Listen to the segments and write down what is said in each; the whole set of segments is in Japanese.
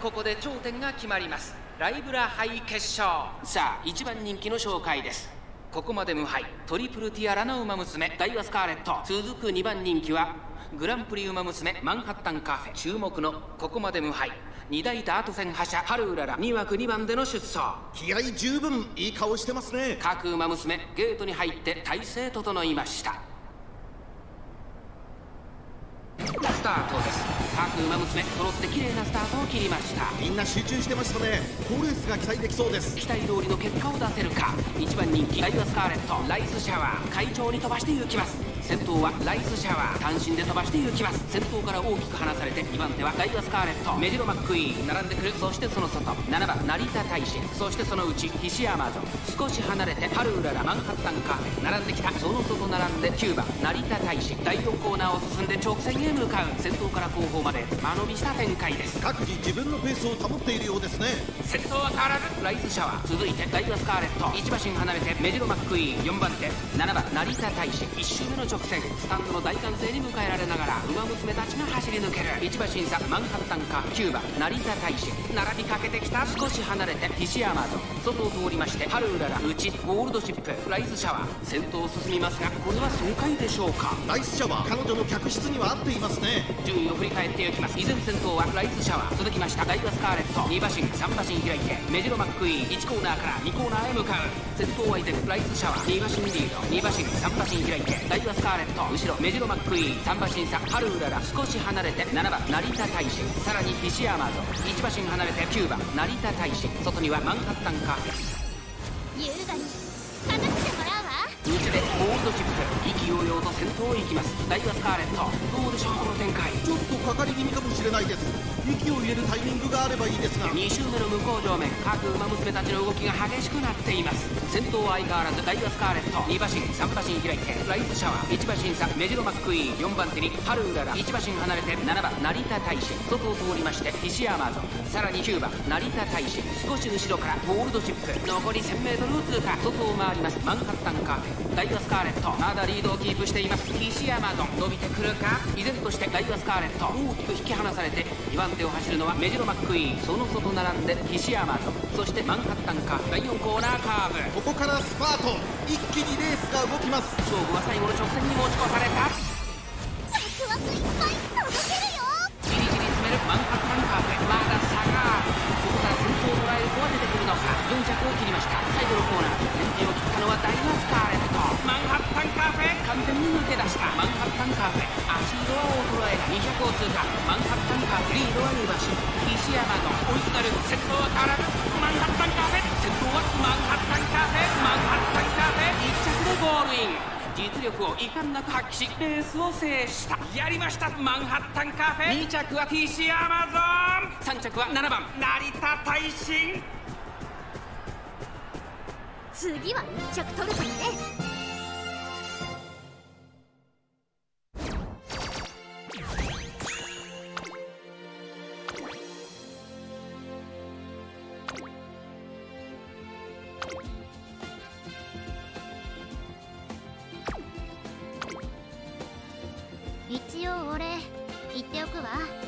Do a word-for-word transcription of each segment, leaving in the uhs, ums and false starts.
ここで頂点が決まります。ライブラ杯決勝。さあいちばん人気の紹介です。ここまで無敗トリプルティアラの馬娘ダイワスカーレット。続くにばん人気はグランプリ馬娘マンハッタンカフェ。注目のここまで無敗に大ダート戦覇者ハルウララに枠にばんでの出走。 気合十分いい顔してますね。 各馬娘ゲートに入って体勢整いました。スタートです。各馬娘揃って綺麗なスタートを切りました。 みんな集中してましたね。好レースが期待できそうです。 期待通りの結果を出せるか。いちばん人気ダイワスカーレット。ライスシャワー快調に飛ばして行きます。先頭はライスシャワー単身で飛ばして行きます。先頭から大きく離されてにばん手はダイワスカーレット。メジロマックイーン並んでくる。そしてその外ななばん成田大使。そしてその内ヒシアマゾン。少し離れてハルウララマンハッタンカフェ並んできた。その外並んできゅうばん成田大使。だいよんコーナーを進んで直線へ向かう。先頭から後方まで間延びした展開です。 各自自分のペースを保っているようですね。 先頭は変わらずライスシャワー。続いてダイワスカーレット。いち馬身離れてメジロマックイーン。よんばん手ななばん成田大使。いっ周目の直線スタンドの大歓声に迎えられながら馬娘たちが走り抜ける。いち馬身差マンハッタンカきゅうばん成田大使。並びかけてきた。少し離れてヒシアマゾン。外を通りましてハルウララ内ゴールドシップライスシャワー。先頭を進みますがこれは爽快でしょうか。 ライスシャワー彼女の客室には合っていますね。 順位を振り返っていきます。依然先頭はライスシャワー。続きましたダイワスカーレット。に馬身さん馬身開いてメジロマックイーン。いちコーナーからにコーナーへ向かう。先頭は依然ライスシャワー。に馬身リードに馬身さん馬身開いてダイワスカーレット。後ろメジロマックイーン。さん馬身差ハルウララ。少し離れてななばん成田大使。さらにヒシアマゾン。いち馬身離れてきゅうばん成田大使。外にはマンハッタンカフェ。 優雅に勝たせてもらうわ。 内でゴールドチップ意気揚々と先頭を行きますダイワスカーレット。どうでしょうこの展開。 ちょっとかかり気味かもしれないです。息を入れるタイミングがあればいいですが。 に周目の向こう上面各馬娘たちの動きが激しくなっています。先頭は相変わらずダイワスカーレット。に馬身さん馬身開いてライスシャワー。いち馬身差メジロマックイーン。よんばん手にハルウララ。いち馬身離れてななばん成田大使。外を通りましてヒシアマゾン。さらにきゅうばん成田大使。少し後ろからゴールドチップ。残り せんメートル を通過。外を回りますマンハッタンカーフェ。ダイワスカーレットまだリードをキープしています。ヒシアマゾン伸びてくるか。依然としてダイワスカーレット大きく引き離されてにばん手を走るのはメジロマックイーン。その外並んでヒシアマゾン。そしてマンハッタンカーフェ。だいよんコーナーカーブ。 ここからスパート。一気にレースが動きます。 勝負は最後の直線に持ち越された。 ワクワクいっぱい届けるよ。 じりじり詰めるマンハッタンカーフェ。まだ差がある。ここから先頭を捉える子は出てくるのか。よん着を切りました。最後のコーナー先陣を切ったのはダイワスカーレット。マンハッタンカーフェ完全に抜け出したマンハッタンカーフェ。足色は衰えにひゃくを通過。マンハッタンカーフェリードはに馬身。ヒシアマゾン追いすがる。先頭は変わらずマンハッタンカーフェ。先頭はマンハッタンカーフェ。マンハッタンカーフェいっ着でゴールイン。実力を遺憾なく発揮しレースを制した。やりましたマンハッタンカーフェ。に着はヒシアマゾン。さん着はななばん成田大使。 次はいっ着取るからね。一応俺言っておくわ。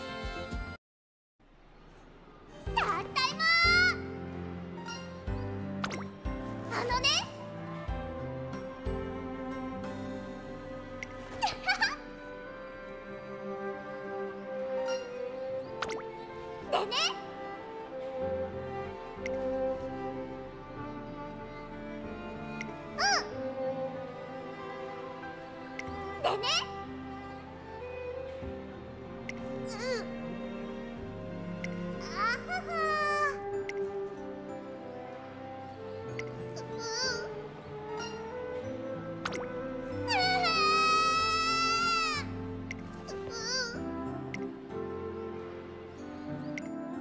たったいまー。あのねでねうんでね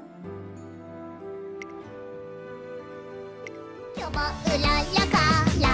よもうらやから